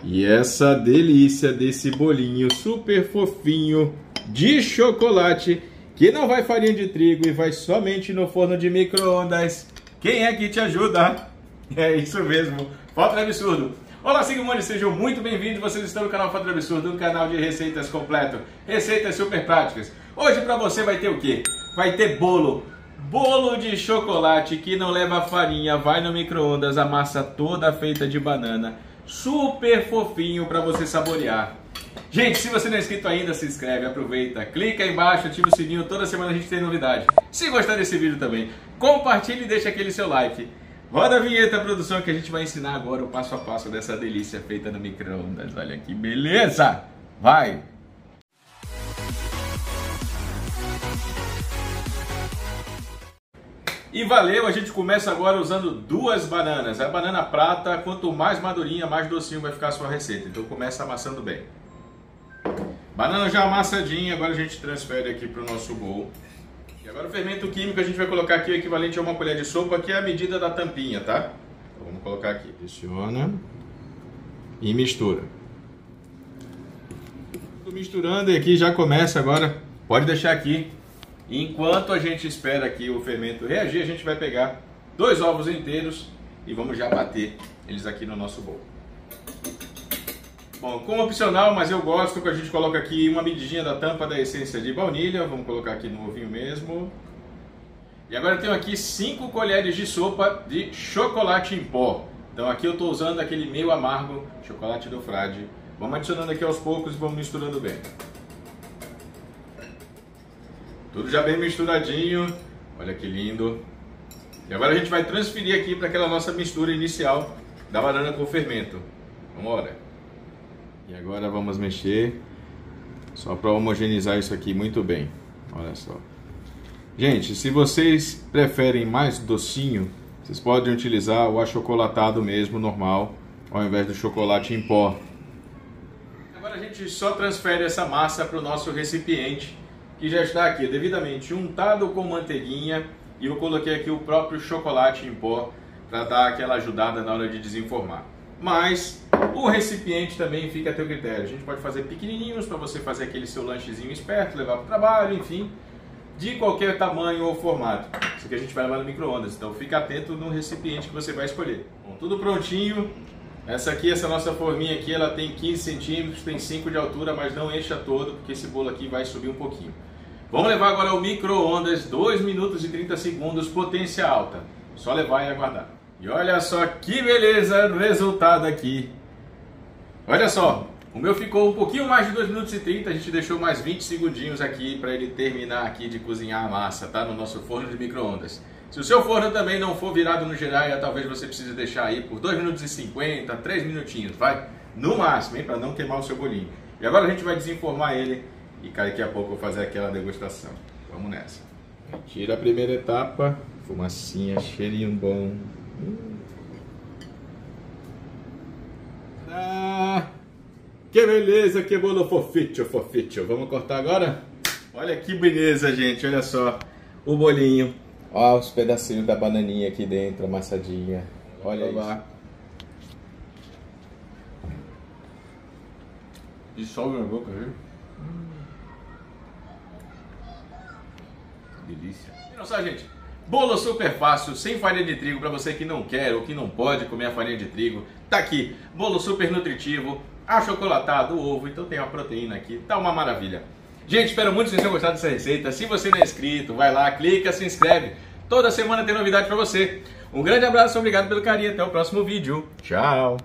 E essa delícia desse bolinho super fofinho de chocolate, que não vai farinha de trigo e vai somente no forno de micro-ondas. Quem é que te ajuda? É isso mesmo, Fator Absurdo. Olá, Sigmund, sejam muito bem-vindos. Vocês estão no canal Fator Absurdo, um canal de receitas completo, receitas super práticas. Hoje pra você vai ter o quê? Vai ter bolo de chocolate que não leva farinha, vai no micro-ondas, a massa toda feita de banana, super fofinho para você saborear. Gente, se você não é inscrito ainda, se inscreve, aproveita, clica aí embaixo, ativa o sininho, toda semana a gente tem novidade. Se gostar desse vídeo também, compartilhe e deixa aquele seu like. Roda a vinheta, produção, que a gente vai ensinar agora o passo a passo dessa delícia feita no micro-ondas. Olha que beleza! Vai! E valeu, a gente começa agora usando duas bananas. A banana prata, quanto mais madurinha, mais docinho vai ficar a sua receita. Então começa amassando bem. Banana já amassadinha, agora a gente transfere aqui para o nosso bowl. E agora o fermento químico a gente vai colocar aqui o equivalente a uma colher de sopa, que é a medida da tampinha, tá? Então vamos colocar aqui. Pressiona e mistura. Tô misturando e aqui já começa agora. Pode deixar aqui. Enquanto a gente espera aqui o fermento reagir, a gente vai pegar 2 ovos inteiros e vamos já bater eles aqui no nosso bowl. Bom, como opcional, mas eu gosto que a gente coloca aqui uma medidinha da tampa da essência de baunilha. Vamos colocar aqui no ovinho mesmo. E agora eu tenho aqui 5 colheres de sopa de chocolate em pó. Então aqui eu estou usando aquele meio amargo, chocolate do Frade. Vamos adicionando aqui aos poucos e vamos misturando bem. Tudo já bem misturadinho, olha que lindo. E agora a gente vai transferir aqui para aquela nossa mistura inicial da banana com fermento. Vamos embora. E agora vamos mexer, só para homogeneizar isso aqui muito bem. Olha só. Gente, se vocês preferem mais docinho, vocês podem utilizar o achocolatado mesmo, normal, ao invés do chocolate em pó. Agora a gente só transfere essa massa para o nosso recipiente, que já está aqui devidamente untado com manteiguinha, e eu coloquei aqui o próprio chocolate em pó para dar aquela ajudada na hora de desenformar. Mas o recipiente também fica a teu critério. A gente pode fazer pequenininhos para você fazer aquele seu lanchezinho esperto, levar para o trabalho, enfim, de qualquer tamanho ou formato. Isso aqui a gente vai levar no micro-ondas, então fica atento no recipiente que você vai escolher. Bom, tudo prontinho. Essa nossa forminha aqui, ela tem 15 centímetros, tem 5 de altura, mas não encha todo, porque esse bolo aqui vai subir um pouquinho. Vamos levar agora ao micro-ondas, 2 minutos e 30 segundos, potência alta. Só levar e aguardar. E olha só que beleza o resultado aqui. Olha só, o meu ficou um pouquinho mais de 2 minutos e 30, a gente deixou mais 20 segundinhos aqui para ele terminar aqui de cozinhar a massa, tá? No nosso forno de micro-ondas. Se o seu forno também não for virado no geral, talvez você precise deixar aí por 2 minutos e 50, 3 minutinhos, vai? No máximo, hein? Para não queimar o seu bolinho. E agora a gente vai desenformar ele e daqui a pouco eu vou fazer aquela degustação. Vamos nessa. Tira a primeira etapa, fumacinha, cheirinho bom. Ah, que beleza, que bolo foficho, foficho. Vamos cortar agora? Olha que beleza, gente, olha só o bolinho. Olha os pedacinhos da bananinha aqui dentro, amassadinha. Olha lá. Dissolve na boca, viu? Delícia. E não só, gente, bolo super fácil, sem farinha de trigo, para você que não quer ou que não pode comer a farinha de trigo. Tá aqui, bolo super nutritivo, achocolatado, ovo, então tem uma proteína aqui, tá uma maravilha. Gente, espero muito que vocês tenham gostado dessa receita. Se você não é inscrito, vai lá, clica, se inscreve. Toda semana tem novidade para você. Um grande abraço, obrigado pelo carinho, até o próximo vídeo. Tchau!